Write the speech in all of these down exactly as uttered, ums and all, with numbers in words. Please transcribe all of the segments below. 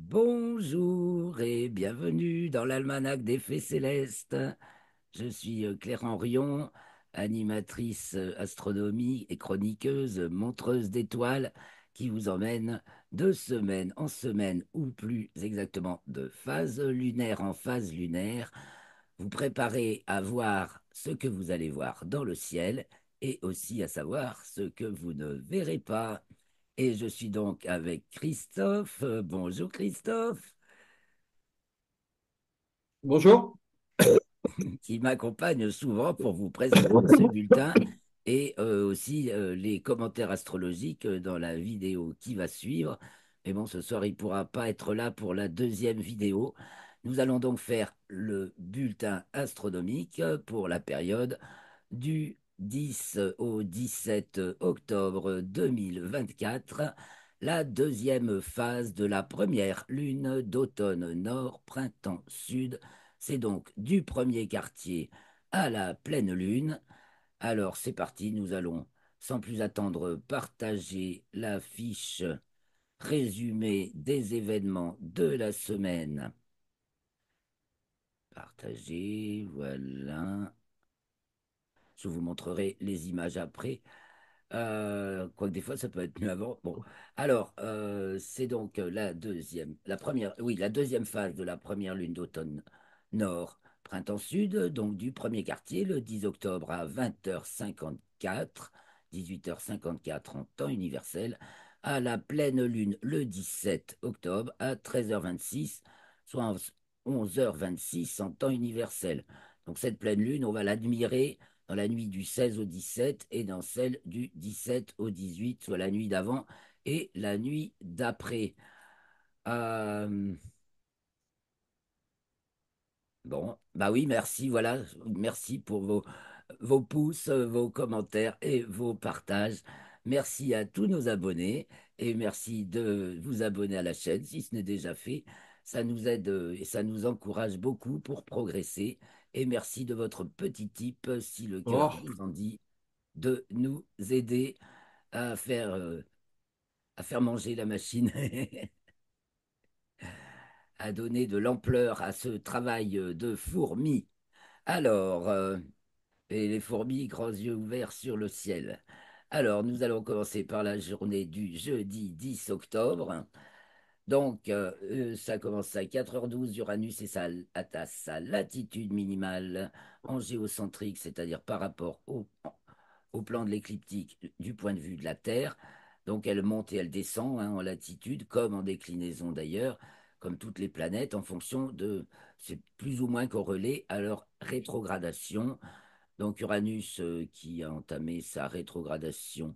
Bonjour et bienvenue dans l'almanach des Fées célestes. Je suis euh, Claire Henrion, animatrice euh, astronomie et chroniqueuse, euh, montreuse d'étoiles, qui vous emmène de semaine en semaine, ou plus exactement de phase lunaire en phase lunaire, vous préparez à voir ce que vous allez voir dans le ciel et aussi à savoir ce que vous ne verrez pas. Et je suis donc avec Christophe. Euh, Bonjour Christophe, Bonjour. qui m'accompagne souvent pour vous présenter ce bulletin et euh, aussi euh, les commentaires astrologiques euh, dans la vidéo qui va suivre. Mais bon, ce soir, il ne pourra pas être là pour la deuxième vidéo. Nous allons donc faire le bulletin astronomique pour la période du dix au dix-sept octobre deux mille vingt-quatre, la deuxième phase de la première lune d'automne nord, printemps sud. C'est donc du premier quartier à la pleine lune. Alors c'est parti, nous allons sans plus attendre partager la fiche résumée des événements de la semaine. Partager, voilà. Je vous montrerai les images après. Euh, quoique des fois, ça peut être mieux avant. Bon, alors, euh, c'est donc euh, la deuxième, la première, oui, la deuxième phase de la première lune d'automne nord, printemps sud, donc du premier quartier, le dix octobre à vingt heures cinquante-quatre, dix-huit heures cinquante-quatre en temps universel, à la pleine lune le dix-sept octobre à treize heures vingt-six, soit onze heures vingt-six en temps universel. Donc cette pleine lune, on va l'admirer dans la nuit du seize au dix-sept et dans celle du dix-sept au dix-huit, soit la nuit d'avant et la nuit d'après. Euh, bon, bah oui, merci, voilà, merci pour vos, vos pouces, vos commentaires et vos partages. Merci à tous nos abonnés et merci de vous abonner à la chaîne si ce n'est déjà fait. Ça nous aide euh, et ça nous encourage beaucoup pour progresser. Et merci de votre petit tip, si le cœur Oh, vous en dit, de nous aider à faire, euh, à faire manger la machine, à donner de l'ampleur à ce travail euh, de fourmi. Alors, euh, et les fourmis, grands yeux ouverts sur le ciel. Alors, nous allons commencer par la journée du jeudi dix octobre. Donc, euh, euh, ça commence à quatre heures douze. Uranus et sa, à sa latitude minimale en géocentrique, c'est-à-dire par rapport au, au plan de l'écliptique du point de vue de la Terre. Donc elle monte et elle descend hein, en latitude, comme en déclinaison d'ailleurs, comme toutes les planètes, en fonction de, c'est plus ou moins corrélé à leur rétrogradation. Donc Uranus euh, qui a entamé sa rétrogradation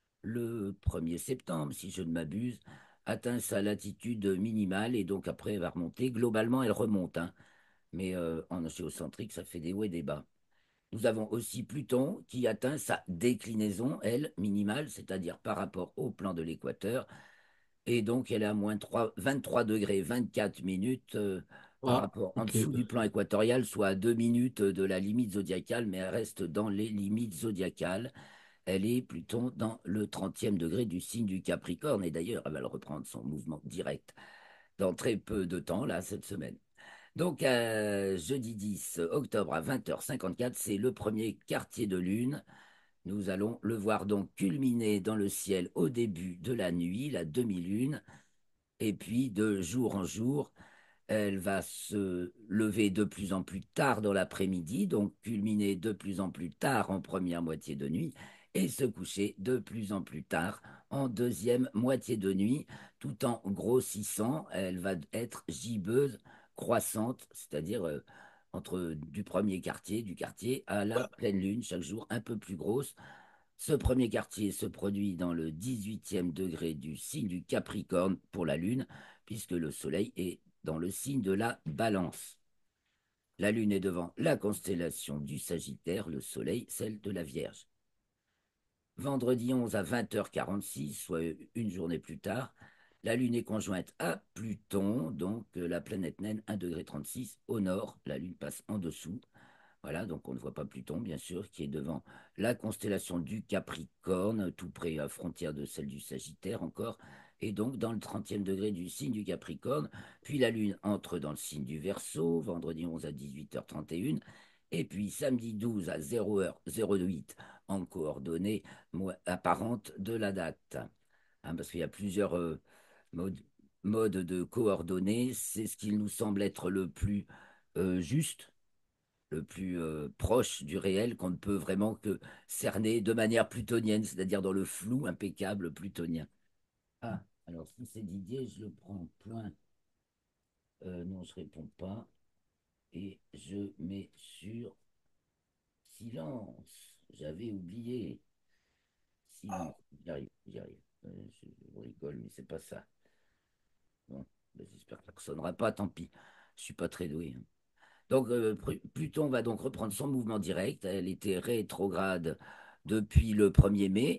le premier septembre, si je ne m'abuse, atteint sa latitude minimale et donc après elle va remonter. Globalement, elle remonte, hein, mais euh, en géocentrique, ça fait des hauts et des bas. Nous avons aussi Pluton qui atteint sa déclinaison, elle, minimale, c'est-à-dire par rapport au plan de l'équateur. Et donc, elle est à moins trois- vingt-trois degrés vingt-quatre minutes euh, par ah, rapport en ok. dessous du plan équatorial, soit à deux minutes de la limite zodiacale, mais elle reste dans les limites zodiacales. Elle est Pluton dans le trentième degré du signe du Capricorne. Et d'ailleurs, elle va le reprendre son mouvement direct dans très peu de temps, là, cette semaine. Donc, euh, jeudi dix octobre à vingt heures cinquante-quatre, c'est le premier quartier de lune. Nous allons le voir donc culminer dans le ciel au début de la nuit, la demi-lune, et puis de jour en jour, elle va se lever de plus en plus tard dans l'après-midi, donc culminer de plus en plus tard en première moitié de nuit, et se coucher de plus en plus tard en deuxième moitié de nuit, tout en grossissant. Elle va être gibbeuse, croissante, c'est-à-dire euh, entre du premier quartier, du quartier à la pleine lune, chaque jour un peu plus grosse. Ce premier quartier se produit dans le dix-huitième degré du signe du Capricorne pour la Lune, puisque le Soleil est dans le signe de la Balance. La Lune est devant la constellation du Sagittaire, le Soleil, celle de la Vierge. Vendredi onze à vingt heures quarante-six, soit une journée plus tard, la Lune est conjointe à Pluton, donc euh, la planète naine un degré trente-six au nord, la Lune passe en dessous. Voilà, donc on ne voit pas Pluton, bien sûr, qui est devant la constellation du Capricorne, tout près à frontière de celle du Sagittaire encore, et donc dans le trentième degré du signe du Capricorne. Puis la Lune entre dans le signe du Verseau, vendredi onze à dix-huit heures trente et une, et puis samedi douze à zéro heure zéro huit en coordonnées apparentes de la date. Hein, parce qu'il y a plusieurs euh, modes, modes de coordonnées. C'est ce qui nous semble être le plus euh, juste, le plus euh, proche du réel qu'on ne peut vraiment que cerner de manière plutonienne, c'est-à-dire dans le flou impeccable plutonien. Ah, alors si c'est Didier, je le prends point. Euh, non, je réponds pas. Et je mets sur silence. J'avais oublié. Silence. J'y arrive, j'y arrive. Euh, je, je rigole, mais c'est pas ça. Bon, ben, j'espère que ça ne sonnera pas, tant pis. Je suis pas très doué, hein. Donc, euh, Pluton va donc reprendre son mouvement direct. Elle était rétrograde depuis le premier mai.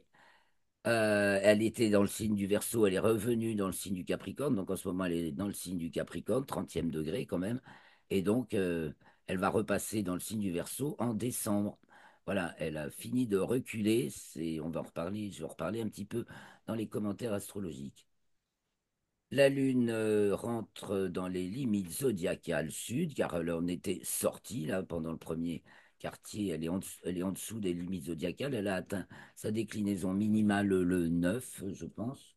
Euh, elle était dans le signe du Verseau, elle est revenue dans le signe du Capricorne. Donc, en ce moment, elle est dans le signe du Capricorne, trentième degré quand même. Et donc, euh, elle va repasser dans le signe du Verseau en décembre. Voilà, elle a fini de reculer. C'est, on va en reparler, je vais en reparler un petit peu dans les commentaires astrologiques. La Lune euh, rentre dans les limites zodiacales sud, car elle en était sortie là pendant le premier quartier. Elle est en, dessous- elle est en dessous des limites zodiacales. Elle a atteint sa déclinaison minimale le neuf, je pense.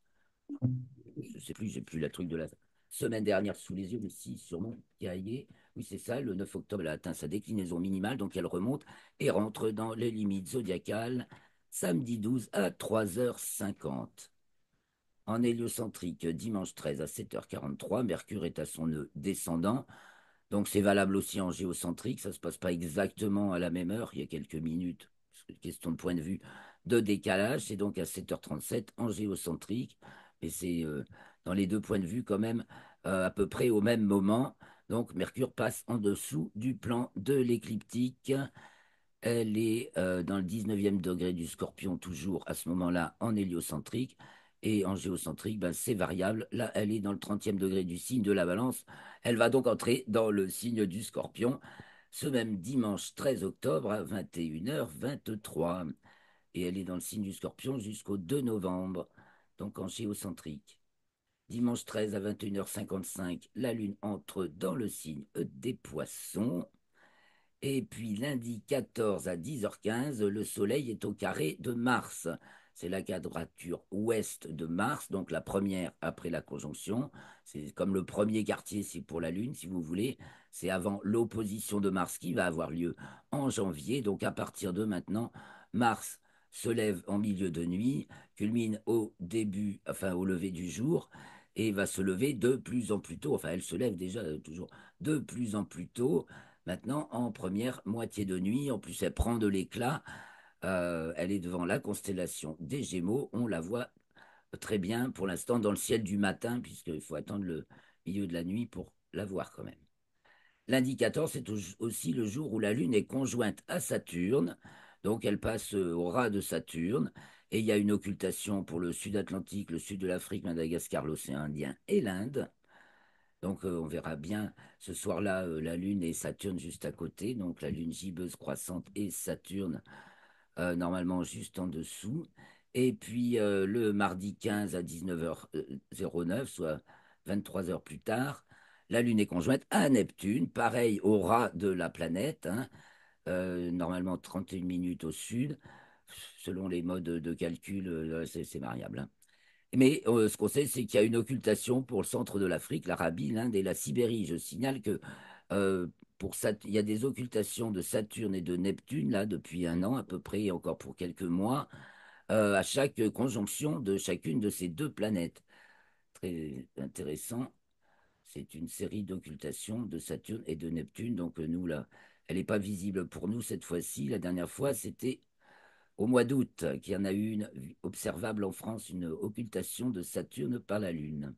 Je sais plus, j'ai plus la truc de la semaine dernière sous les yeux, mais si, sur mon cahier. Oui, c'est ça, le neuf octobre, elle a atteint sa déclinaison minimale, donc elle remonte et rentre dans les limites zodiacales samedi douze à trois heures cinquante. En héliocentrique, dimanche treize à sept heures quarante-trois, Mercure est à son nœud descendant. Donc c'est valable aussi en géocentrique. Ça ne se passe pas exactement à la même heure. Il y a quelques minutes, question de point de vue, de décalage. C'est donc à sept heures trente-sept en géocentrique. Et c'est euh, dans les deux points de vue quand même euh, à peu près au même moment. Donc Mercure passe en dessous du plan de l'écliptique. Elle est euh, dans le dix-neuvième degré du Scorpion, toujours à ce moment-là en héliocentrique. Et en géocentrique, ben, c'est variable. Là, elle est dans le trentième degré du signe de la Balance. Elle va donc entrer dans le signe du Scorpion ce même dimanche treize octobre à vingt et une heures vingt-trois. Et elle est dans le signe du Scorpion jusqu'au deux novembre, donc en géocentrique. Dimanche treize à vingt et une heures cinquante-cinq, la Lune entre dans le signe des Poissons. Et puis lundi quatorze à dix heures quinze, le Soleil est au carré de Mars. C'est la quadrature ouest de Mars, donc la première après la conjonction. C'est comme le premier quartier, c'est pour la Lune, si vous voulez. C'est avant l'opposition de Mars qui va avoir lieu en janvier. Donc à partir de maintenant, Mars se lève en milieu de nuit, culmine au début, enfin au lever du jour, et va se lever de plus en plus tôt. Enfin, elle se lève déjà euh, toujours de plus en plus tôt. Maintenant, en première moitié de nuit, en plus, elle prend de l'éclat. Euh, elle est devant la constellation des Gémeaux. On la voit très bien pour l'instant dans le ciel du matin, puisqu'il faut attendre le milieu de la nuit pour la voir quand même. L'indicateur, c'est aussi le jour où la Lune est conjointe à Saturne. Donc, elle passe euh, au ras de Saturne. Et il y a une occultation pour le sud Atlantique, le sud de l'Afrique, Madagascar, l'océan Indien et l'Inde. Donc, euh, on verra bien ce soir-là euh, la Lune et Saturne juste à côté. Donc, la Lune gibbeuse croissante et Saturne euh, normalement juste en dessous. Et puis, euh, le mardi quinze à dix-neuf heures zéro neuf, soit vingt-trois heures plus tard, la Lune est conjointe à Neptune, pareil au ras de la planète, hein, euh, normalement trente et une minutes au sud. Selon les modes de calcul, euh, c'est c'est variable, hein. Mais euh, ce qu'on sait, c'est qu'il y a une occultation pour le centre de l'Afrique, l'Arabie, l'Inde et la Sibérie. Je signale que euh, pour Sat- il y a des occultations de Saturne et de Neptune là depuis un an à peu près, et encore pour quelques mois, euh, à chaque conjonction de chacune de ces deux planètes. Très intéressant. C'est une série d'occultations de Saturne et de Neptune. Donc euh, nous là, elle n'est pas visible pour nous cette fois-ci. La dernière fois, c'était au mois d'août, qu'il y en a eu une observable en France, une occultation de Saturne par la Lune.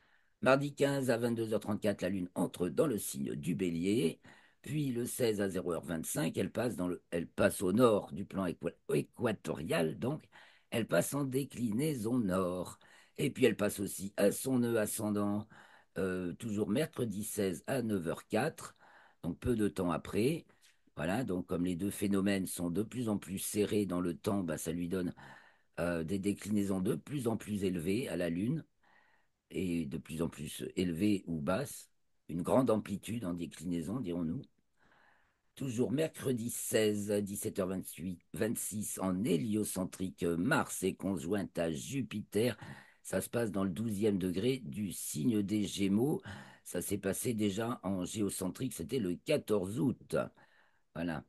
Mardi quinze à vingt-deux heures trente-quatre, la Lune entre dans le signe du Bélier. Puis le seize à zéro heure vingt-cinq, elle passe, dans le, elle passe au nord du plan équa- équatorial, donc elle passe en déclinaison nord. Et puis elle passe aussi à son nœud ascendant, euh, toujours mercredi seize à neuf heures quatre, donc peu de temps après. Voilà, donc comme les deux phénomènes sont de plus en plus serrés dans le temps, bah, ça lui donne euh, des déclinaisons de plus en plus élevées à la Lune. est de plus en plus élevée ou basse, une grande amplitude en déclinaison, dirons-nous. Toujours mercredi seize à dix-sept heures vingt-huit, vingt-six en héliocentrique, Mars est conjointe à Jupiter. Ça se passe dans le douzième degré du signe des Gémeaux. Ça s'est passé déjà en géocentrique, c'était le quatorze août. Voilà.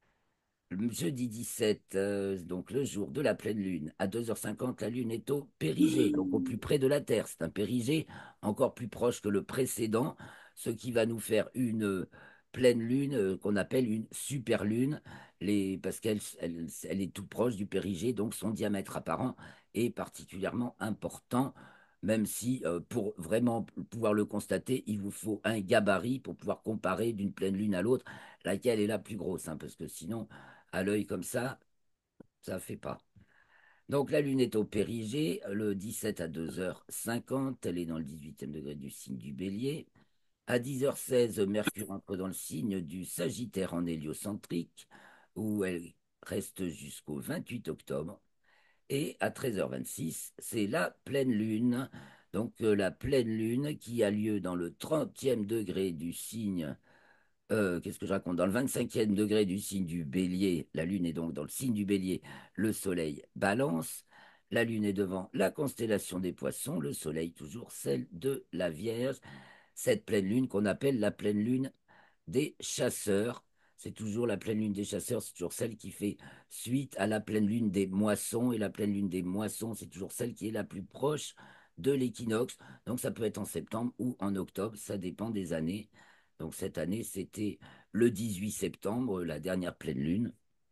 Le jeudi dix-sept, euh, donc le jour de la pleine lune, à deux heures cinquante, la lune est au périgée, donc au plus près de la Terre. C'est un périgée encore plus proche que le précédent, ce qui va nous faire une euh, pleine lune euh, qu'on appelle une super lune, les, parce qu'elle elle, elle est tout proche du périgée, donc son diamètre apparent est particulièrement important, même si euh, pour vraiment pouvoir le constater, il vous faut un gabarit pour pouvoir comparer d'une pleine lune à l'autre, laquelle est la plus grosse, hein, parce que sinon à l'œil comme ça, ça ne fait pas. Donc la Lune est au périgée, le dix-sept à deux heures cinquante, elle est dans le dix-huitième degré du signe du Bélier. À dix heures seize, Mercure entre dans le signe du Sagittaire en héliocentrique, où elle reste jusqu'au vingt-huit octobre. Et à treize heures vingt-six, c'est la pleine Lune. Donc euh, la pleine Lune qui a lieu dans le trentième degré du signe euh, qu'est-ce que je raconte? Dans le vingt-cinquième degré du signe du Bélier, la Lune est donc dans le signe du Bélier, le Soleil Balance, la Lune est devant la constellation des Poissons, le Soleil toujours celle de la Vierge, cette pleine Lune qu'on appelle la pleine Lune des Chasseurs. C'est toujours la pleine lune des chasseurs, c'est toujours celle qui fait suite à la pleine lune des moissons. Et la pleine lune des moissons, c'est toujours celle qui est la plus proche de l'équinoxe. Donc ça peut être en septembre ou en octobre, ça dépend des années. Donc cette année, c'était le dix-huit septembre, la dernière pleine lune.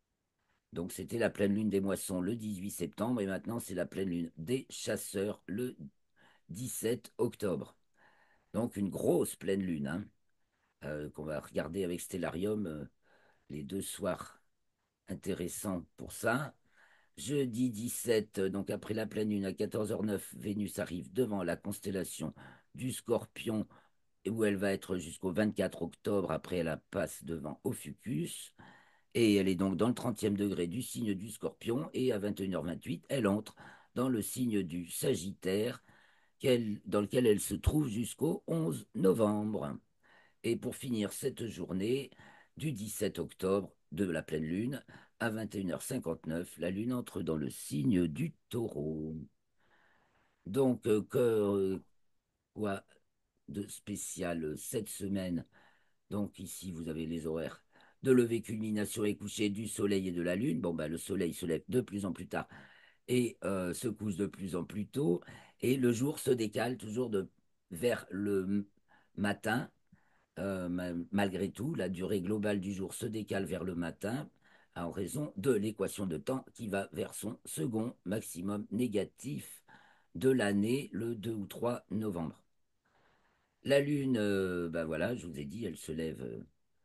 Donc c'était la pleine lune des moissons le dix-huit septembre et maintenant c'est la pleine lune des chasseurs le dix-sept octobre. Donc une grosse pleine lune, hein, euh, qu'on va regarder avec Stellarium euh, les deux soirs intéressants pour ça. Jeudi dix-sept, euh, donc après la pleine lune à quatorze heures neuf, Vénus arrive devant la constellation du Scorpion où elle va être jusqu'au vingt-quatre octobre. Après, elle passe devant Ophiuchus. Et elle est donc dans le trentième degré du signe du Scorpion. Et à vingt et une heures vingt-huit, elle entre dans le signe du Sagittaire, dans lequel elle se trouve jusqu'au onze novembre. Et pour finir cette journée du dix-sept octobre de la pleine lune, à vingt et une heures cinquante-neuf, la lune entre dans le signe du Taureau. Donc, euh, que, euh, quoi de spécial euh, cette semaine? Donc ici, vous avez les horaires de lever, culmination et coucher du soleil et de la lune. Bon, bah, le soleil se lève de plus en plus tard et euh, se couche de plus en plus tôt. Et le jour se décale toujours de, vers le matin. Euh, malgré tout, la durée globale du jour se décale vers le matin en raison de l'équation de temps qui va vers son second maximum négatif de l'année, le deux ou trois novembre. La Lune, euh, ben voilà, je vous ai dit, elle se lève, euh,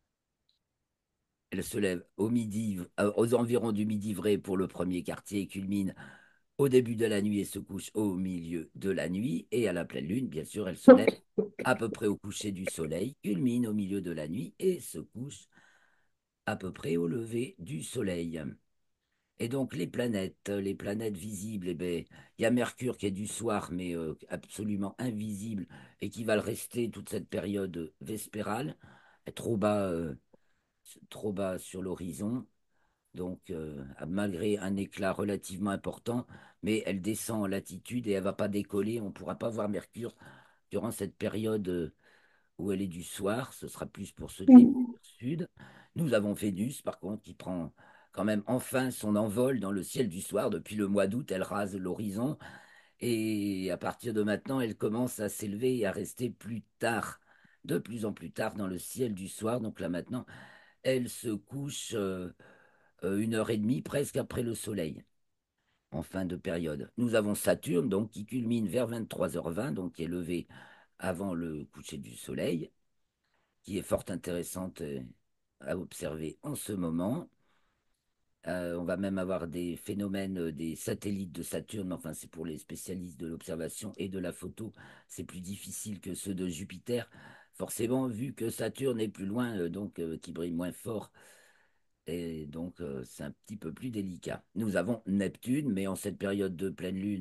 elle se lève au midi, euh, aux environs du midi vrai pour le premier quartier et culmine au début de la nuit et se couche au milieu de la nuit. Et à la pleine Lune, bien sûr, elle se lève à peu près au coucher du soleil, culmine au milieu de la nuit et se couche à peu près au lever du soleil. Et donc les planètes, les planètes visibles, eh ben, il y a Mercure qui est du soir, mais euh, absolument invisible, et qui va le rester toute cette période vespérale, trop bas, euh, trop bas sur l'horizon, donc euh, malgré un éclat relativement important, mais elle descend en latitude et elle va pas décoller, on ne pourra pas voir Mercure durant cette période euh, où elle est du soir, ce sera plus pour ceux de l'hémisphère sud. Nous avons Vénus, par contre, qui prend quand même enfin son envol dans le ciel du soir. Depuis le mois d'août, elle rase l'horizon et à partir de maintenant, elle commence à s'élever et à rester plus tard, de plus en plus tard dans le ciel du soir. Donc là maintenant, elle se couche euh, euh, une heure et demie presque après le soleil. En fin de période. Nous avons Saturne, donc, qui culmine vers vingt-trois heures vingt, donc qui est levé avant le coucher du soleil, qui est fort intéressante euh, à observer en ce moment. Euh, on va même avoir des phénomènes, euh, des satellites de Saturne, mais enfin c'est pour les spécialistes de l'observation et de la photo, c'est plus difficile que ceux de Jupiter, forcément vu que Saturne est plus loin, euh, donc euh, qui brille moins fort, et donc euh, c'est un petit peu plus délicat. Nous avons Neptune, mais en cette période de pleine lune,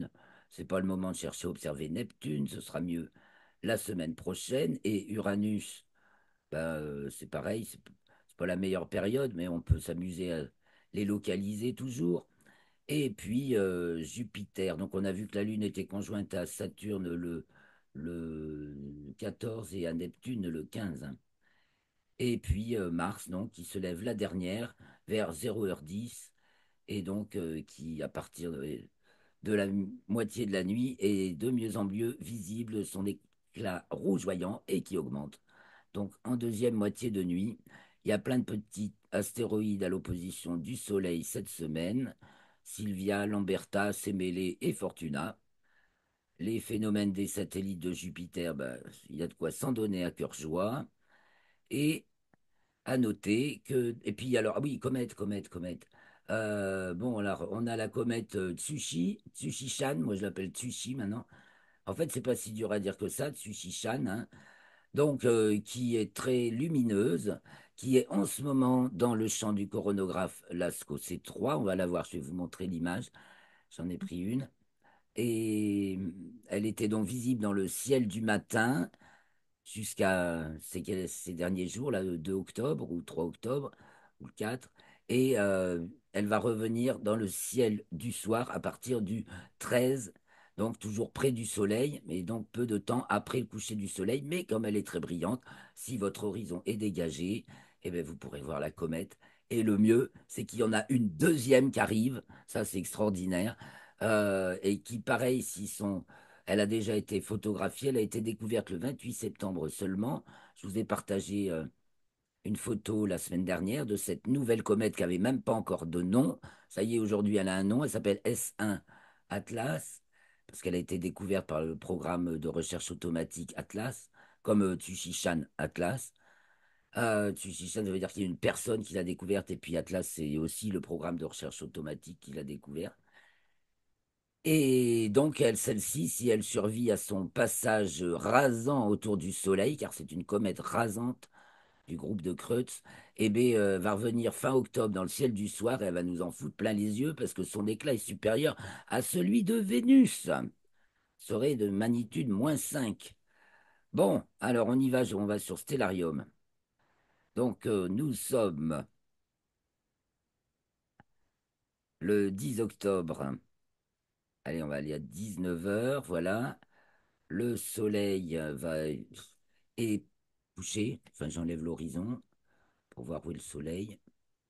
c'est pas le moment de chercher à observer Neptune, ce sera mieux la semaine prochaine. Et Uranus, ben, euh, c'est pareil, c'est p- c'est pas la meilleure période, mais on peut s'amuser à les localiser toujours. Et puis euh, Jupiter, donc on a vu que la Lune était conjointe à Saturne le, le quatorze et à Neptune le quinze, hein. Et puis euh, Mars, donc, qui se lève la dernière vers zéro heure dix, et donc euh, qui, à partir de, de la moitié de la nuit, est de mieux en mieux visible, son éclat rougeoyant et qui augmente. Donc en deuxième moitié de nuit, il y a plein de petits astéroïdes à l'opposition du Soleil cette semaine. Sylvia, Lamberta, Semele et Fortuna. Les phénomènes des satellites de Jupiter, ben, il y a de quoi s'en donner à cœur joie. Et à noter que. Et puis alors, ah oui, comète, comète, comète. Euh, bon, alors, on a la comète euh, Tsushi, Tsushi-chan, moi je l'appelle Tsushi maintenant. En fait, c'est pas si dur à dire que ça, Tsushi-chan, hein. Donc, euh, qui est très lumineuse, qui est en ce moment dans le champ du coronographe Lascaux C trois. On va la voir, je vais vous montrer l'image. J'en ai pris une. Et elle était donc visible dans le ciel du matin jusqu'à ces, ces derniers jours, là, le deux octobre ou trois octobre ou le quatre. Et euh, elle va revenir dans le ciel du soir à partir du treize, donc toujours près du soleil, mais donc peu de temps après le coucher du soleil. Mais comme elle est très brillante, si votre horizon est dégagé, eh bien, vous pourrez voir la comète. Et le mieux, c'est qu'il y en a une deuxième qui arrive, ça c'est extraordinaire, euh, et qui, pareil, si son, elle a déjà été photographiée, elle a été découverte le vingt-huit septembre seulement. Je vous ai partagé euh, une photo la semaine dernière de cette nouvelle comète qui n'avait même pas encore de nom. Ça y est, aujourd'hui, elle a un nom. Elle s'appelle S un Atlas, parce qu'elle a été découverte par le programme de recherche automatique Atlas, comme euh, Tsuchishan Atlas. Euh, Tsuchishan, ça veut dire qu'il y a une personne qui l'a découverte, et puis Atlas, c'est aussi le programme de recherche automatique qui l'a découverte. Et donc, elle, celle-ci, si elle survit à son passage rasant autour du Soleil, car c'est une comète rasante du groupe de Kreutz, eh bien, euh, va revenir fin octobre dans le ciel du soir et elle va nous en foutre plein les yeux parce que son éclat est supérieur à celui de Vénus. Serait de magnitude moins cinq. Bon, alors on y va, on va sur Stellarium. Donc, euh, nous sommes le dix octobre. Allez, on va aller à dix-neuf heures, voilà. Le soleil euh, va est couché. Enfin, j'enlève l'horizon pour voir où est le soleil.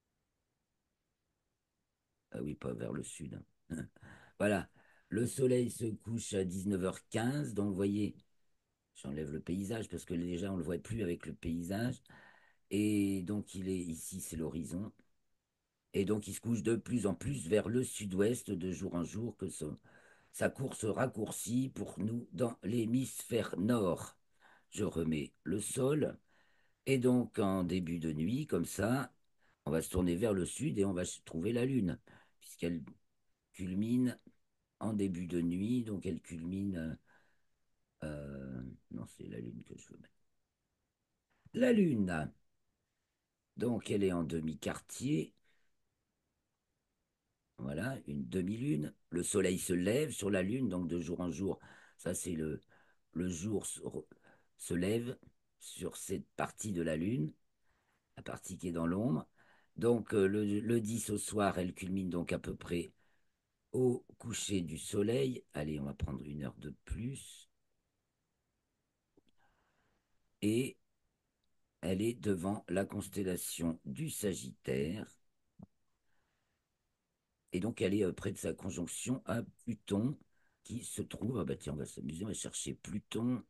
Ah oui, pas vers le sud. Voilà. Le soleil se couche à dix-neuf heures quinze. Donc, vous voyez, j'enlève le paysage parce que déjà, on ne le voit plus avec le paysage. Et donc, il est ici, c'est l'horizon. Et donc, il se couche de plus en plus vers le sud-ouest de jour en jour que son- sa course raccourcit pour nous dans l'hémisphère nord. Je remets le sol. Et donc, en début de nuit, comme ça, on va se tourner vers le sud et on va trouver la Lune, puisqu'elle culmine en début de nuit. Donc, elle culmine. euh, non, c'est la Lune que je veux mettre. La Lune, donc, elle est en demi-quartier. Voilà, une demi-lune. Le soleil se lève sur la Lune, donc de jour en jour. Ça, c'est le, le jour se, se lève sur cette partie de la Lune, la partie qui est dans l'ombre. Donc, euh, le, le dix au soir, elle culmine donc à peu près au coucher du soleil. Allez, on va prendre une heure de plus. Et elle est devant la constellation du Sagittaire. Et donc, elle est euh, près de sa conjonction à Pluton, qui se trouve. Ah bah tiens, on va s'amuser, on va chercher Pluton.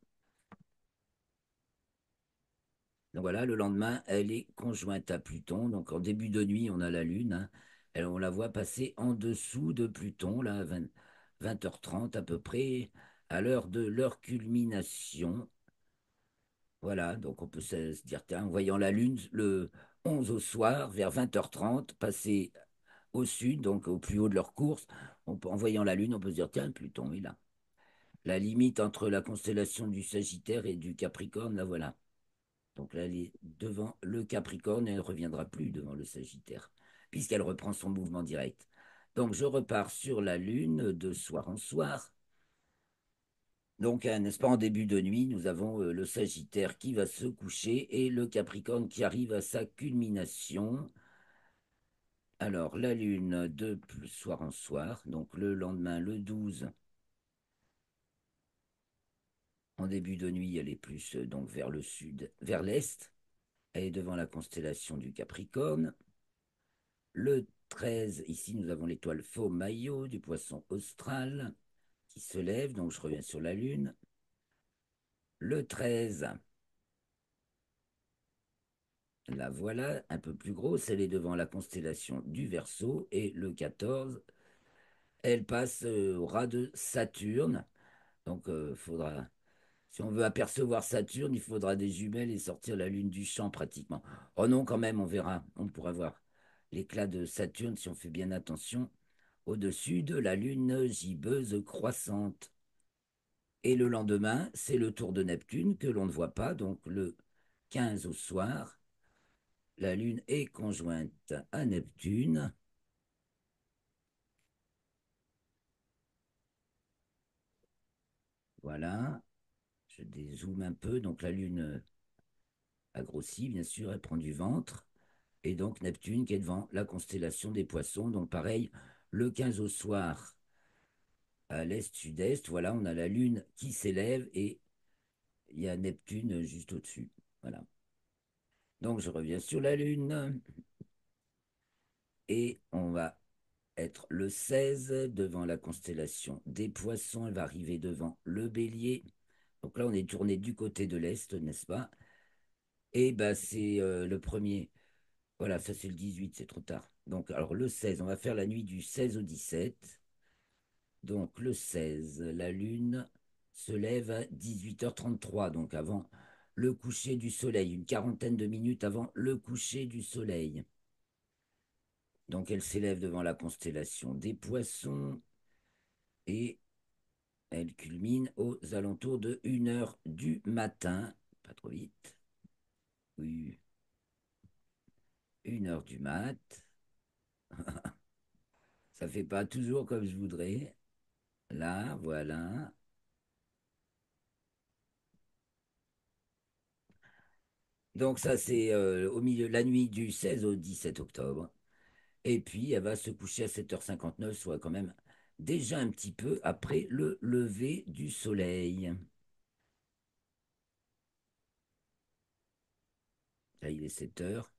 Donc voilà, le lendemain, elle est conjointe à Pluton. Donc en début de nuit, on a la Lune, hein. Elle- on la voit passer en dessous de Pluton, là, à vingt heures trente à peu près, à l'heure de leur culmination. Voilà, donc on peut se, se dire, tiens, en voyant la Lune le onze au soir, vers vingt heures trente, passer au sud, donc au plus haut de leur course, on peut- en voyant la Lune, on peut se dire, tiens, Pluton est là. La limite entre la constellation du Sagittaire et du Capricorne, la voilà. Donc là, elle est devant le Capricorne et elle ne reviendra plus devant le Sagittaire, puisqu'elle reprend son mouvement direct. Donc je repars sur la Lune de soir en soir. Donc, euh, n'est-ce pas, en début de nuit, nous avons euh, le Sagittaire qui va se coucher et le Capricorne qui arrive à sa culmination. Alors, la Lune de plus soir en soir, donc le lendemain, le douze, en début de nuit, elle est plus euh, donc vers le sud, vers l'est. Elle est devant la constellation du Capricorne. Le treize, ici, nous avons l'étoile Faux Maillot du poisson austral qui se lève, donc je reviens sur la Lune. Le treize, la voilà, un peu plus grosse, elle est devant la constellation du Verseau. Et le quatorze, elle passe euh, au ras de Saturne. Donc, euh, faudra, si on veut apercevoir Saturne, il faudra des jumelles et sortir la Lune du champ pratiquement. Oh non, quand même, on verra. On pourra voir l'éclat de Saturne si on fait bien attention au-dessus de la Lune gibbeuse croissante. Et le lendemain, c'est le tour de Neptune que l'on ne voit pas. Donc, le quinze au soir, la Lune est conjointe à Neptune. Voilà, je dézoome un peu. Donc la Lune a grossi, bien sûr, elle prend du ventre. Et donc Neptune qui est devant la constellation des Poissons. Donc pareil, le quinze au soir, à l'est-sud-est, voilà, on a la Lune qui s'élève et il y a Neptune juste au-dessus. Voilà. Donc je reviens sur la Lune et on va être le seize devant la constellation des Poissons. Elle va arriver devant le Bélier. Donc là, on est tourné du côté de l'Est, n'est-ce pas? Et ben, c'est euh, le premier. Voilà, ça c'est le dix-huit, c'est trop tard. Donc, alors le seize, on va faire la nuit du seize au dix-sept. Donc, le seize, la Lune se lève à dix-huit heures trente-trois, donc avant le coucher du soleil, une quarantaine de minutes avant le coucher du soleil. Donc, elle s'élève devant la constellation des Poissons et elle culmine aux alentours de une heure du matin. Pas trop vite. Oui, une heure du mat. Ça fait pas toujours comme je voudrais. Là, voilà. Donc ça, c'est euh, au milieu la nuit du seize au dix-sept octobre. Et puis, elle va se coucher à sept heures cinquante-neuf, soit quand même déjà un petit peu après le lever du soleil. Là, il est sept heures.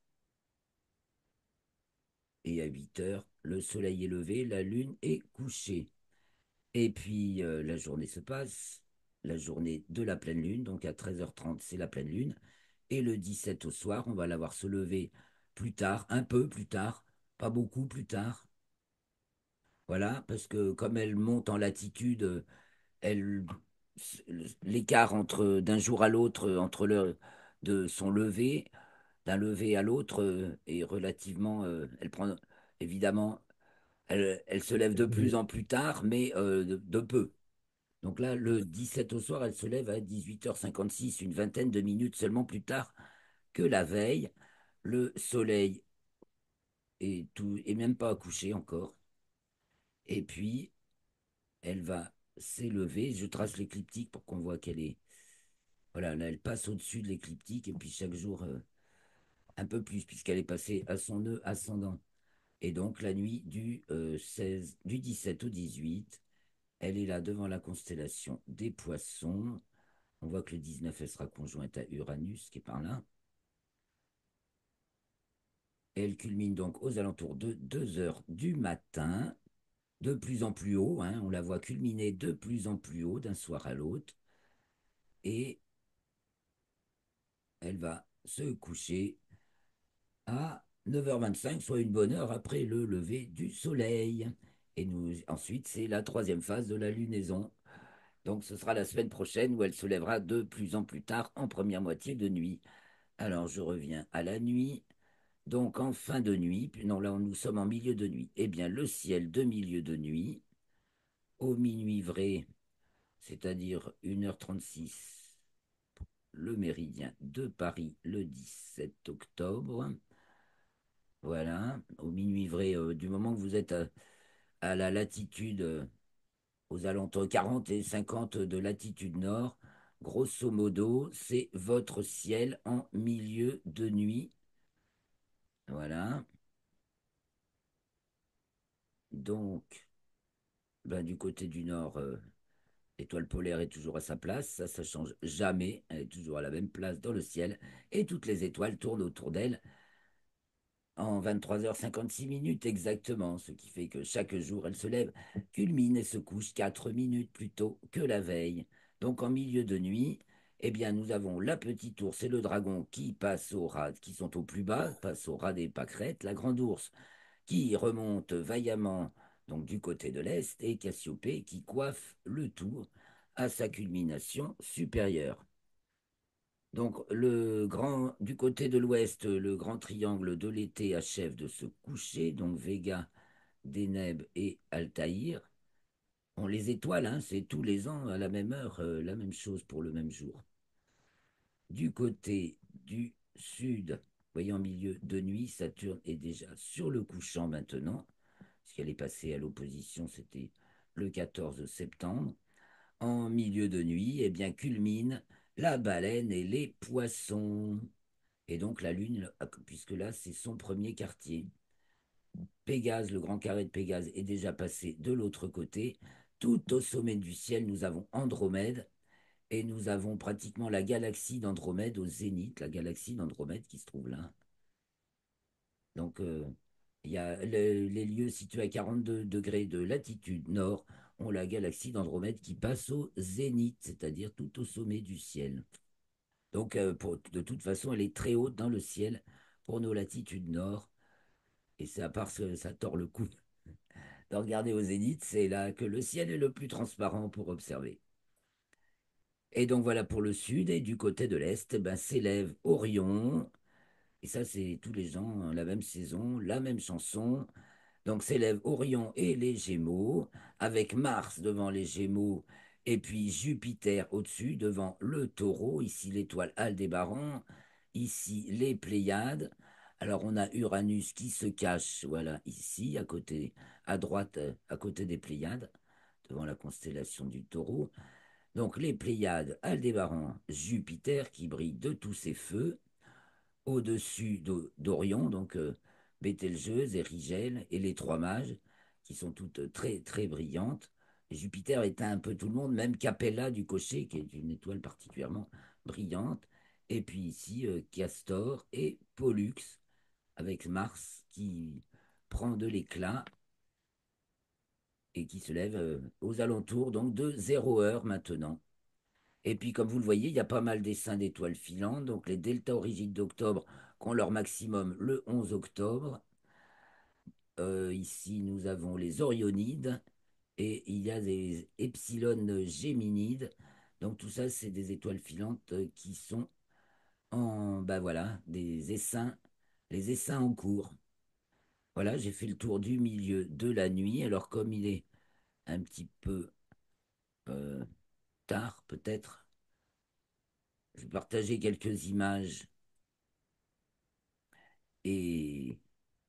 Et à huit heures, le soleil est levé, la lune est couchée. Et puis, euh, la journée se passe. La journée de la pleine lune, donc à treize heures trente, c'est la pleine lune. Et le dix-sept au soir, on va la voir se lever plus tard, un peu plus tard, pas beaucoup plus tard. Voilà, parce que comme elle monte en latitude, elle, l'écart entre d'un jour à l'autre, entre l'heure de son lever, d'un lever à l'autre, euh, est relativement. Euh, elle prend évidemment, elle, elle se lève de plus en plus tard, mais euh, de, de peu. Donc là, le dix-sept au soir, elle se lève à dix-huit heures cinquante-six, une vingtaine de minutes seulement plus tard que la veille. Le soleil est, tout, est même pas couché encore. Et puis, elle va s'élever. Je trace l'écliptique pour qu'on voit qu'elle est. Voilà, là, elle passe au-dessus de l'écliptique. Et puis, chaque jour, euh, un peu plus, puisqu'elle est passée à son nœud ascendant. Et donc, la nuit du, euh, seize, du dix-sept au dix-huit, elle est là devant la constellation des Poissons. On voit que le dix-neuf, elle sera conjointe à Uranus, qui est par là. Et elle culmine donc aux alentours de deux heures du matin, de plus en plus haut. Hein, on la voit culminer de plus en plus haut d'un soir à l'autre. Et elle va se coucher à neuf heures vingt-cinq, soit une bonne heure après le lever du soleil. Et nous, ensuite, c'est la troisième phase de la lunaison. Donc ce sera la semaine prochaine où elle se lèvera de plus en plus tard en première moitié de nuit. Alors je reviens à la nuit. Donc en fin de nuit, non là nous sommes en milieu de nuit. Eh bien le ciel de milieu de nuit, au minuit vrai, c'est-à-dire une heure trente-six, le méridien de Paris le dix-sept octobre. Voilà, au minuit vrai, euh, du moment que vous êtes à, à la latitude, euh, aux alentours quarante et cinquante de latitude nord. Grosso modo, c'est votre ciel en milieu de nuit. Voilà. Donc, ben, du côté du nord, euh, l'étoile polaire est toujours à sa place. Ça, ça change jamais. Elle est toujours à la même place dans le ciel. Et toutes les étoiles tournent autour d'elle en vingt-trois heures cinquante-six minutes exactement, ce qui fait que chaque jour elle se lève, culmine et se couche quatre minutes plus tôt que la veille. Donc en milieu de nuit, eh bien nous avons la petite ours et le dragon qui passent au ras, qui sont au plus bas, passent au ras des pâquerettes, la grande ours qui remonte vaillamment donc du côté de l'est et Cassiopée qui coiffe le tout à sa culmination supérieure. Donc, le grand, du côté de l'ouest, le grand triangle de l'été achève de se coucher. Donc, Vega, Deneb et Altaïr. On les étoiles, hein, c'est tous les ans à la même heure, euh, la même chose pour le même jour. Du côté du sud, voyez en milieu de nuit, Saturne est déjà sur le couchant maintenant, puisqu'elle est passée à l'opposition, c'était le quatorze septembre. En milieu de nuit, eh bien, culmine la baleine et les poissons. Et donc la Lune, puisque là, c'est son premier quartier. Pégase, le grand carré de Pégase, est déjà passé de l'autre côté. Tout au sommet du ciel, nous avons Andromède et nous avons pratiquement la galaxie d'Andromède au zénith, la galaxie d'Andromède qui se trouve là. Donc, euh, il y a le- les lieux situés à quarante-deux degrés de latitude nord ont la galaxie d'Andromède qui passe au zénith, c'est-à-dire tout au sommet du ciel. Donc, euh, pour- de toute façon, elle est très haute dans le ciel pour nos latitudes nord. Et c'est à part que ça tord le cou de regarder au zénith, c'est là que le ciel est le plus transparent pour observer. Et donc voilà pour le sud, et du côté de l'est, eh ben, s'élève Orion. Et ça, c'est tous les ans, hein, la même saison, la même chanson. Donc s'élèvent Orion et les Gémeaux, avec Mars devant les Gémeaux, et puis Jupiter au-dessus, devant le Taureau, ici l'étoile Aldébaran, ici les Pléiades. Alors on a Uranus qui se cache, voilà, ici, à côté, à droite, euh, à côté des Pléiades, devant la constellation du Taureau. Donc les Pléiades, Aldébaran, Jupiter qui brille de tous ses feux, au-dessus d'Orion, donc euh, Bételgeuse et Rigel et les trois mages, qui sont toutes très très brillantes. Et Jupiter éteint un peu tout le monde, même Capella du cocher, qui est une étoile particulièrement brillante. Et puis ici, euh, Castor et Pollux, avec Mars qui prend de l'éclat et qui se lève euh, aux alentours donc de zéro heure maintenant. Et puis, comme vous le voyez, il y a pas mal d'essaims d'étoiles filantes. Donc, les delta origides d'octobre qui ont leur maximum le onze octobre. Euh, ici, nous avons les Orionides et il y a des Epsilon Géminides. Donc, tout ça, c'est des étoiles filantes euh, qui sont en, ben voilà, des essaims, les essaims en cours. Voilà, j'ai fait le tour du milieu de la nuit. Alors, comme il est un petit peu euh, tard, peut-être, je vais partager quelques images et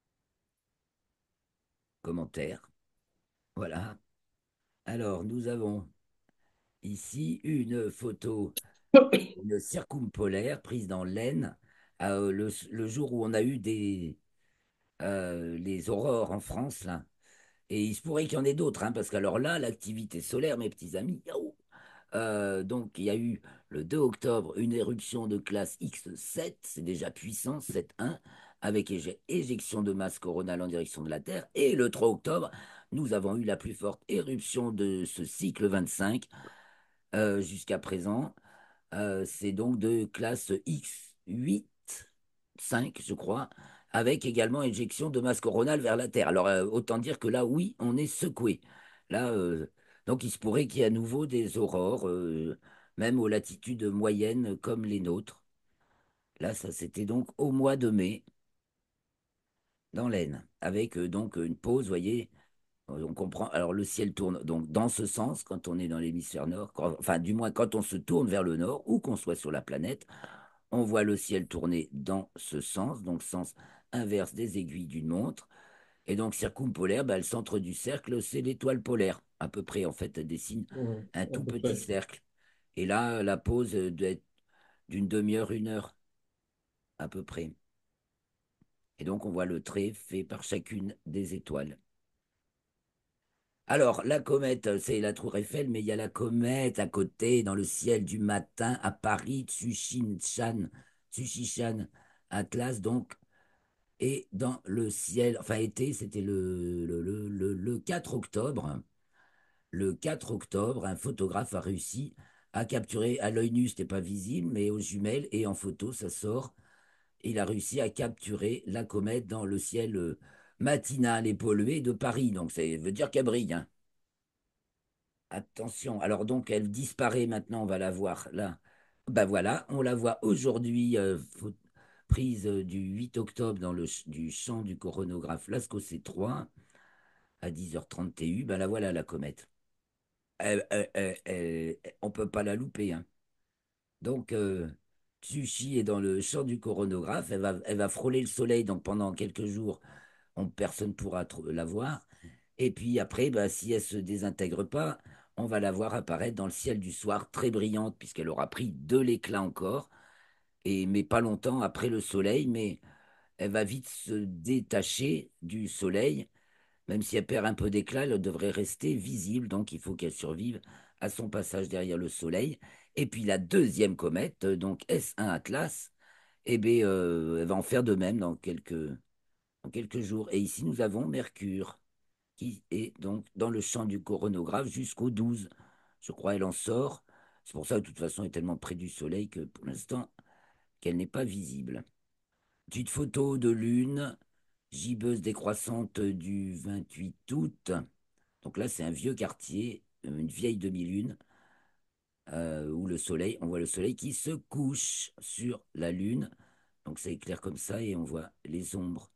commentaires. Voilà. Alors, nous avons ici une photo, une circumpolaire prise dans l'Aisne, euh, le, le jour où on a eu des, euh, les aurores en France, là. Et il se pourrait qu'il y en ait d'autres, hein, parce qu'alors là, l'activité solaire, mes petits amis, yaou. Euh, donc il y a eu le deux octobre une éruption de classe X sept, c'est déjà puissant, sept virgule un, avec éje- éjection de masse coronale en direction de la Terre. Et le trois octobre, nous avons eu la plus forte éruption de ce cycle vingt-cinq euh, jusqu'à présent. Euh, c'est donc de classe X huit, cinq, je crois, avec également éjection de masse coronale vers la Terre. Alors, euh, autant dire que là, oui, on est secoué. Là, euh, donc, il se pourrait qu'il y ait à nouveau des aurores, euh, même aux latitudes moyennes comme les nôtres. Là, ça, c'était donc au mois de mai, dans l'Aisne, avec euh, donc une pause, vous voyez, euh, on comprend. Alors, le ciel tourne donc dans ce sens quand on est dans l'hémisphère nord, quand- enfin, du moins quand on se tourne vers le nord, ou qu'on soit sur la planète, on voit le ciel tourner dans ce sens, donc sens inverse des aiguilles d'une montre. Et donc, circumpolaire, bah, le centre du cercle, c'est l'étoile polaire, à peu près. En fait, elle dessine Ouais, un à tout peu petit près. cercle. Et là, la pause euh, doit être d'une demi-heure, une heure, à peu près. Et donc, on voit le trait fait par chacune des étoiles. Alors, la comète, euh, c'est la tour Eiffel, mais il y a la comète à côté, dans le ciel du matin, à Paris, Tsushinshan, Tsushishan, Atlas, donc, et dans le ciel, enfin, été, c'était le, le, le, le, le quatre octobre. Le quatre octobre, un photographe a réussi à capturer, à l'œil nu, c'était pas visible, mais aux jumelles et en photo, ça sort. Il a réussi à capturer la comète dans le ciel euh, matinal et pollué de Paris. Donc, ça veut dire qu'elle brille, hein. Attention. Alors donc, elle disparaît maintenant. On va la voir là. Ben voilà, on la voit aujourd'hui, euh, pho- prise euh, du huit octobre dans le ch- du champ du coronographe Lascaux C trois à dix heures trente T U. Ben la voilà la comète. Elle- elle- elle- elle- on peut pas la louper, hein. Donc, euh, Tsuchi est dans le champ du coronographe. Elle va, elle va frôler le soleil. Donc pendant quelques jours, on, personne ne pourra tr- la voir. Et puis après, bah, si elle se désintègre pas, on va la voir apparaître dans le ciel du soir, très brillante, puisqu'elle aura pris de l'éclat encore, et mais pas longtemps après le soleil, mais elle va vite se détacher du soleil, même si elle perd un peu d'éclat, elle devrait rester visible, donc il faut qu'elle survive à son passage derrière le soleil. Et puis la deuxième comète, euh, donc S un Atlas, eh bien, euh, elle va en faire de même dans quelques, dans quelques jours. Et ici, nous avons Mercure qui est donc dans le champ du coronographe jusqu'au douze. Je crois elle en sort. C'est pour ça, de toute façon, elle est tellement près du soleil que pour l'instant, qu'elle n'est pas visible. Petite photo de lune, gibbeuse décroissante du vingt-huit août. Donc là, c'est un vieux quartier, une vieille demi-lune, euh, où le soleil, on voit le soleil qui se couche sur la lune. Donc ça éclaire comme ça et on voit les ombres.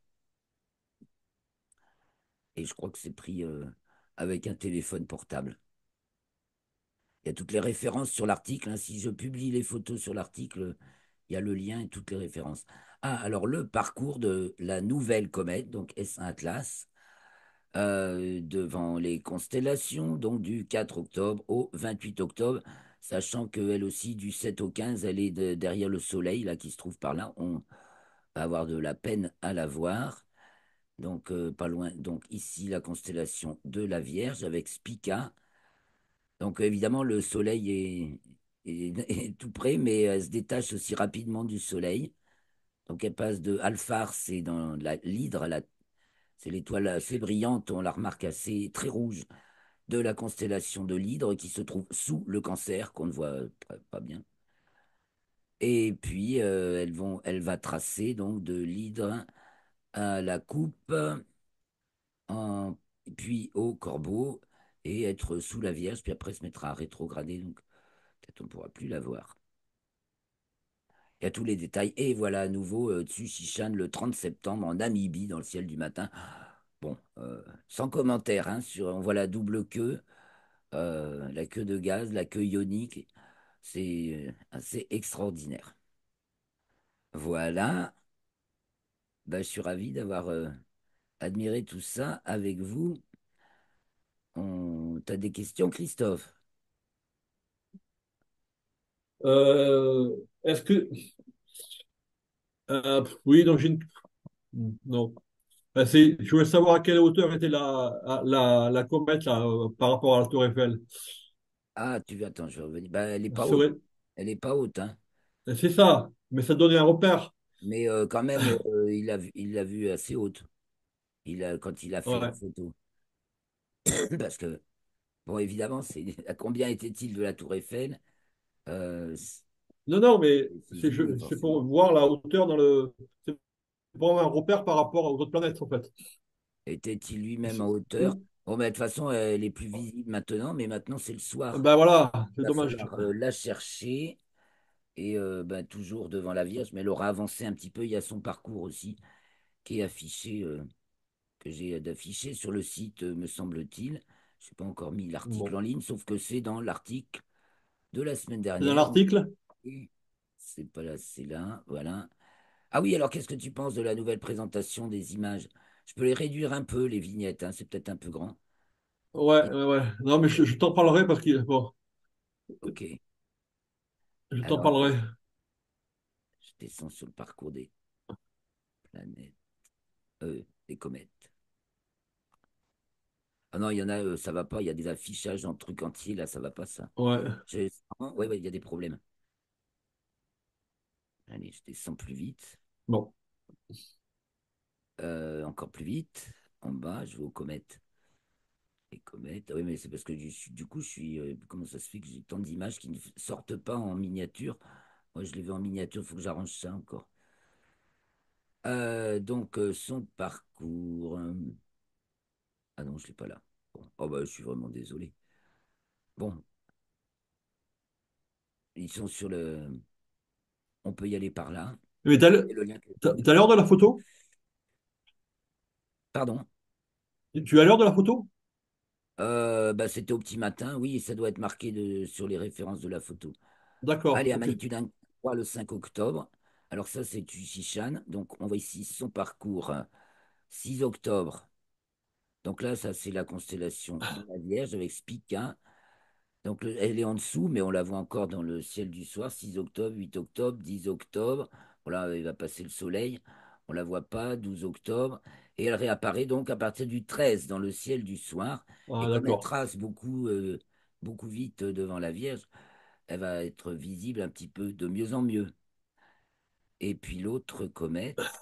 Et je crois que c'est pris euh, avec un téléphone portable. Il y a toutes les références sur l'article, hein. Si je publie les photos sur l'article, il y a le lien et toutes les références. Ah, alors le parcours de la nouvelle comète, donc S un Atlas, euh, devant les constellations, donc du quatre octobre au vingt-huit octobre, sachant qu'elle aussi, du sept au quinze, elle est de- derrière le soleil, là, qui se trouve par là. On va avoir de la peine à la voir. Donc, euh, pas loin. Donc, ici, la constellation de la Vierge avec Spica. Donc évidemment, le soleil est, est- est tout près, mais elle se détache aussi rapidement du soleil. Donc elle passe de Alphard, c'est dans la, l'hydre, la- c'est l'étoile assez brillante, on la remarque assez très rouge, de la constellation de l'hydre qui se trouve sous le cancer, qu'on ne voit pas, pas bien. Et puis euh, elles vont, elle va tracer donc de l'hydre à la coupe, en- puis au corbeau, et être sous la Vierge, puis après se mettra à rétrograder. Donc peut-être on ne pourra plus la voir. Il y a tous les détails. Et voilà à nouveau euh, Tsushishan le trente septembre en Namibie, dans le ciel du matin. Bon, euh, sans commentaire, hein, sur, on voit la double queue, euh, la queue de gaz, la queue ionique. C'est euh, assez extraordinaire. Voilà, bah, je suis ravi d'avoir euh, admiré tout ça avec vous. On... T'as des questions, Christophe? Euh, est-ce que... euh, oui, donc j'ai une... Non. Ben, c'est, je voulais savoir à quelle hauteur était la, la, la comète là, euh, par rapport à la tour Eiffel. Ah, tu veux, attends, je vais revenir. Bah, elle n'est pas haute. Serait- Elle n'est pas haute, hein. C'est ça, mais ça donnait un repère. Mais euh, quand même, euh, il l'a vu, il l'a vu assez haute. Il a, quand il a fait la Ouais. photo. Parce que, bon, évidemment, c'est à combien était-il de la Tour Eiffel? Euh, Non, non, mais c'est c'est jumelé, je- c'est pour forcément. voir la hauteur dans le. C'est pour avoir un repère par rapport aux autres planètes, en fait. Était-il lui-même en C'est- hauteur? Bon, ben, de toute façon, elle est plus visible maintenant, mais maintenant, c'est le soir. Ben voilà, c'est Il va dommage. falloir euh, la chercher et euh, ben, toujours devant la Vierge, mais elle aura avancé un petit peu. Il y a son parcours aussi qui est affiché, euh, que j'ai d'afficher sur le site, euh, me semble-t-il. Je n'ai pas encore mis l'article Bon. en ligne, sauf que c'est dans l'article de la semaine C'est dans dernière. l'article? Et c'est pas là, c'est là, voilà. Ah oui, alors qu'est-ce que tu penses de la nouvelle présentation des images? Je peux les réduire un peu, les vignettes, hein, c'est peut-être un peu grand. Ouais, Et- ouais, ouais. Non, mais je, je t'en parlerai parce que, bon, Ok, je t'en alors attends, parlerai. je descends sur le parcours des planètes, euh, des comètes. Ah non, il y en a, euh, ça va pas, il y a des affichages en trucs entiers, là, ça va pas ça. Ouais, Je... Ouais, ouais, il y a des problèmes. Allez, je descends plus vite. bon. Euh, encore plus vite. En bas, je vais aux comètes. Les comètes. Ah oui, mais c'est parce que je suis- du coup, je suis. Euh, comment ça se fait que j'ai tant d'images qui ne sortent pas en miniature? Moi, je les veux en miniature, il faut que j'arrange ça encore. Euh, donc, euh, son parcours. euh, Ah non, je ne l'ai pas là. Bon. Oh bah, je suis vraiment désolé. Bon, ils sont sur le. On peut y aller par là. Mais t'as le- Et le lien que t'as- j'ai mis. t'as l'heure de la photo? Pardon. Tu as l'heure de la photo? Euh, bah, c'était au petit matin, oui, ça doit être marqué de- sur les références de la photo. D'accord, Allez, à ok. Manitude un le cinq octobre. Alors ça, c'est Tushishan. Donc on voit ici son parcours. euh, six octobre. Donc là, ça, c'est la constellation de la Vierge avec Spica. Donc le- elle est en dessous, mais on la voit encore dans le ciel du soir. Six octobre, huit octobre, dix octobre. Voilà, il va passer le soleil. On la voit pas. Douze octobre. Et elle réapparaît donc à partir du treize dans le ciel du soir. Ah, Et comme elle d'accord. trace beaucoup, euh, beaucoup vite devant la Vierge, elle va être visible un petit peu de mieux en mieux. Et puis l'autre comète,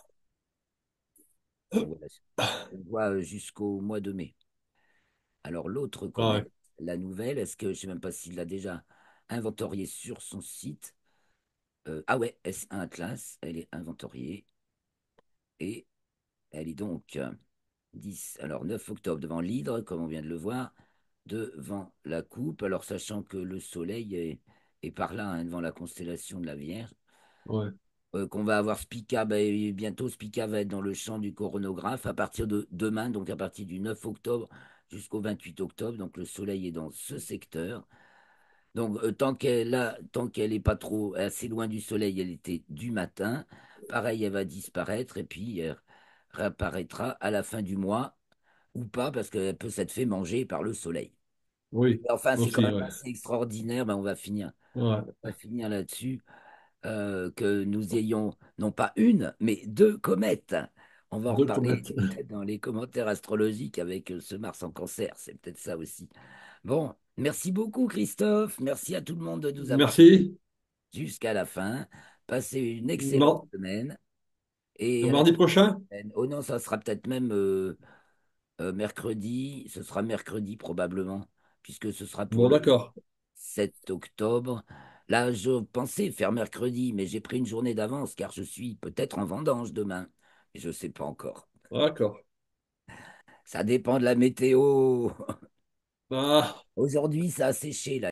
on voit, on voit euh, jusqu'au mois de mai. Alors l'autre Ah, ouais. comète, la nouvelle, est-ce que je ne sais même pas s'il l'a déjà inventoriée sur son site? Euh, ah ouais, S un Atlas, elle est inventoriée et elle est donc euh, dix, alors neuf octobre devant l'Hydre, comme on vient de le voir, devant la Coupe, alors sachant que le Soleil est, est par là, hein, devant la constellation de la Vierge. Ouais, Euh, qu'on va avoir Spica, bah, et bientôt Spica va être dans le champ du coronographe à partir de demain, donc à partir du neuf octobre jusqu'au vingt-huit octobre. Donc le soleil est dans ce secteur. Donc euh, tant qu'elle là, tant qu'elle n'est pas trop assez loin du soleil, elle était du matin. Pareil, elle va disparaître et puis elle réapparaîtra à la fin du mois ou pas parce qu'elle peut s'être fait manger par le soleil. oui, Et enfin, c'est quand aussi, même ouais. assez extraordinaire. Ben, on va finir, Ouais, on va finir là-dessus euh, que nous ayons non pas une, mais deux comètes. On va en deux reparler comètes. peut-être dans les commentaires astrologiques avec euh, ce Mars en cancer, c'est peut-être ça aussi. Bon, merci beaucoup Christophe, merci à tout le monde de nous avoir Merci. jusqu'à la fin. Passez une excellente Mar- semaine et à la Mardi prochain? prochaine. Oh non, ça sera peut-être même euh, euh, mercredi, ce sera mercredi probablement, puisque ce sera pour Bon, le d'accord. sept octobre. Là, je pensais faire mercredi, mais j'ai pris une journée d'avance car je suis peut-être en vendange demain. Mais je ne sais pas encore. D'accord. Ça dépend de la météo. Ah. Aujourd'hui, ça a séché là.